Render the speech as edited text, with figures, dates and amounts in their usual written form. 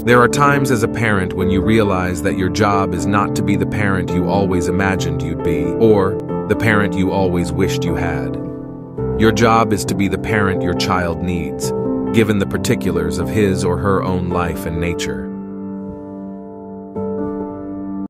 There are times as a parent when you realize that your job is not to be the parent you always imagined you'd be, or the parent you always wished you had. Your job is to be the parent your child needs, given the particulars of his or her own life and nature.